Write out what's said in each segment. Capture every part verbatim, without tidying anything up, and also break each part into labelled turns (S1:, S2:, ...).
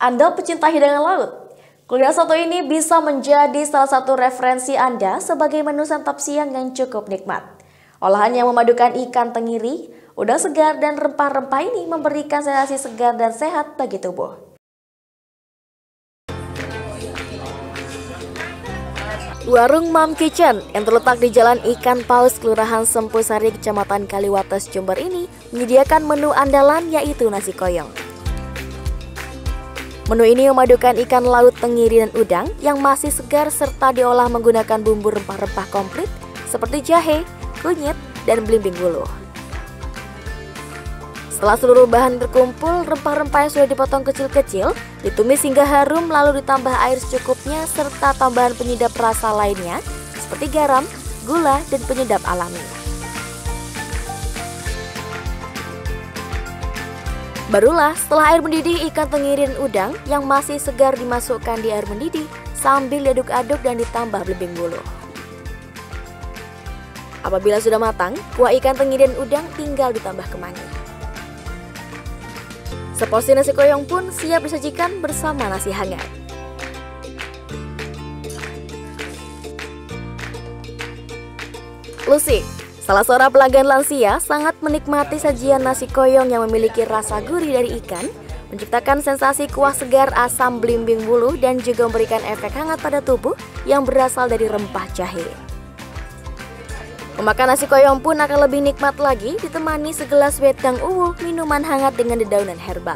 S1: Anda pecinta hidangan laut? Kuliner satu ini bisa menjadi salah satu referensi Anda sebagai menu santap siang yang cukup nikmat. Olahan yang memadukan ikan tenggiri, udang segar, dan rempah-rempah ini memberikan sensasi segar dan sehat bagi tubuh. Warung Mom Kitchen yang terletak di Jalan Ikan Paus, Kelurahan Sempusari, Kecamatan Kaliwates, Jember ini menyediakan menu andalan yaitu nasi koyong. Menu ini memadukan ikan laut tenggiri dan udang yang masih segar serta diolah menggunakan bumbu rempah-rempah komplit seperti jahe, kunyit, dan belimbing bulu. Setelah seluruh bahan terkumpul, rempah-rempah yang sudah dipotong kecil-kecil ditumis hingga harum, lalu ditambah air secukupnya serta tambahan penyedap rasa lainnya seperti garam, gula, dan penyedap alami. Barulah setelah air mendidih, ikan tenggiri dan udang yang masih segar dimasukkan di air mendidih sambil diaduk-aduk dan ditambah belimbing bulu. Apabila sudah matang, kuah ikan tenggiri dan udang tinggal ditambah kemangi. Seporsi nasi koyong pun siap disajikan bersama nasi hangat. Lucy, salah seorang pelanggan lansia, sangat menikmati sajian nasi koyong yang memiliki rasa gurih dari ikan, menciptakan sensasi kuah segar asam belimbing bulu dan juga memberikan efek hangat pada tubuh yang berasal dari rempah jahe. Memakan nasi koyong pun akan lebih nikmat lagi ditemani segelas wedang uwu, minuman hangat dengan dedaunan herbal.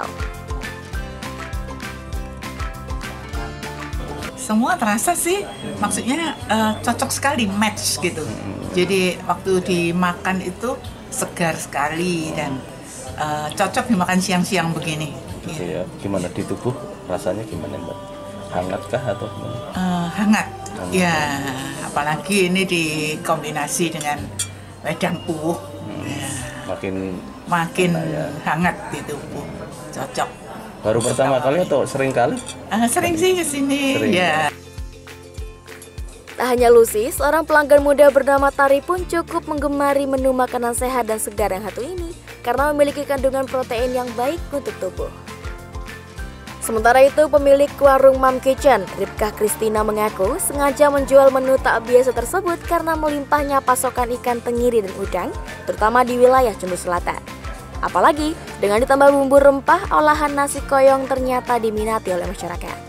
S2: Semua terasa sih, maksudnya uh, cocok sekali, match gitu. Jadi waktu dimakan itu segar sekali dan uh, cocok dimakan siang-siang begini.
S3: Gitu ya. Gimana di tubuh rasanya gimana Mbak? Hangatkah atau gimana?
S2: Uh, hangat.
S3: hangat.
S2: Ya, apalagi ini dikombinasi dengan wedang uwuh. Hmm. Ya.
S3: Makin
S2: makin
S3: ya.
S2: hangat di tubuh. Cocok.
S3: Baru pertama kali atau sering kali?
S2: Uh, sering sih kesini. Sering. Ya.
S1: Tak hanya Lucy, seorang pelanggan muda bernama Tari pun cukup menggemari menu makanan sehat dan segar yang satu ini karena memiliki kandungan protein yang baik untuk tubuh. Sementara itu, pemilik warung Mom Kitchen, Ripka Kristina, mengaku sengaja menjual menu tak biasa tersebut karena melimpahnya pasokan ikan tenggiri dan udang, terutama di wilayah Jember Selatan. Apalagi dengan ditambah bumbu rempah, olahan nasi koyong ternyata diminati oleh masyarakat.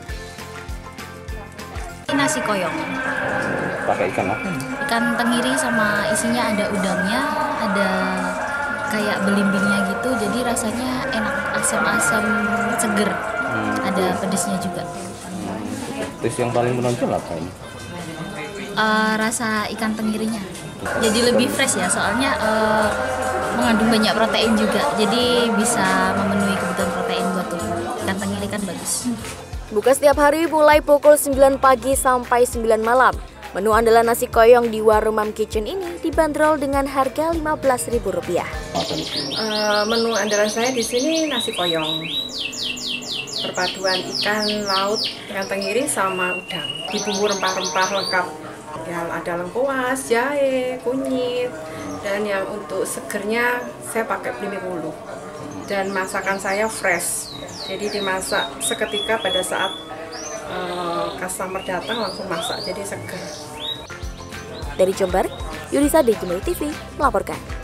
S4: Nasi koyong
S3: pakai ikan apa?
S4: Ikan tenggiri sama isinya ada udangnya, ada kayak belimbingnya gitu, jadi rasanya enak, asam-asam seger. Hmm. Ada pedesnya juga.
S3: Hmm. Tes yang paling menonjol apa ini?
S4: Uh, rasa ikan tenggirinya. Jadi lebih fresh ya, soalnya uh, mengandung banyak protein juga, jadi bisa memenuhi kebutuhan protein buat tubuh. Ikan tenggiri kan bagus.
S1: Buka setiap hari mulai pukul sembilan pagi sampai sembilan malam. Menu andalan nasi koyong di warung Mom Kitchen ini dibanderol dengan harga lima belas ribu rupiah.
S5: Uh, menu andalan saya di sini nasi koyong. Perpaduan ikan laut yang tenggiri sama udang. Di bumbu rempah-rempah lengkap. Yang ada lengkuas, jahe, kunyit, dan yang untuk segernya saya pakai belimbing bulu. Dan masakan saya fresh. Jadi dimasak seketika pada saat uh, customer datang langsung masak, jadi segar.
S1: Dari Jember, Yudisa di Jember T V melaporkan.